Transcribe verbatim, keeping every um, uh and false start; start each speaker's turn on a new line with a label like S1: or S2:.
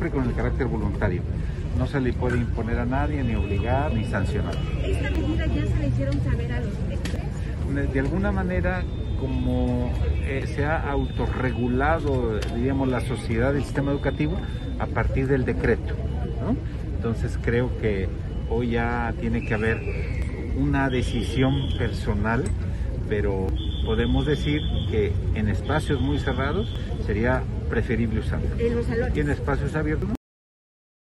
S1: siempre con el carácter voluntario. No se le puede imponer a nadie, ni obligar, ni sancionar.
S2: ¿Esta medida ya se le hicieron saber a los directores?
S1: De alguna manera, como eh, se ha autorregulado, diríamos, la sociedad, el sistema educativo, a partir del decreto, ¿no? Entonces creo que hoy ya tiene que haber una decisión personal, pero podemos decir que en espacios muy cerrados sería preferible usarlo.
S2: En los salones.
S1: Y en espacios abiertos, ¿no?